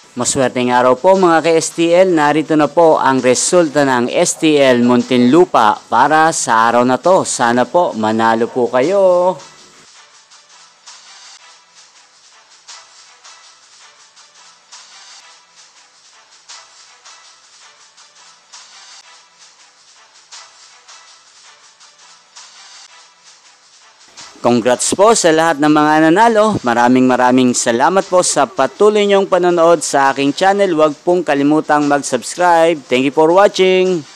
Maswerteng araw po mga ka-STL, narito na po ang resulta ng STL Muntinlupa para sa araw na to. Sana po manalo po kayo. Congrats po sa lahat ng mga nanalo. Maraming salamat po sa patuloy niyong panonood sa aking channel. Huwag pong kalimutang mag-subscribe. Thank you for watching.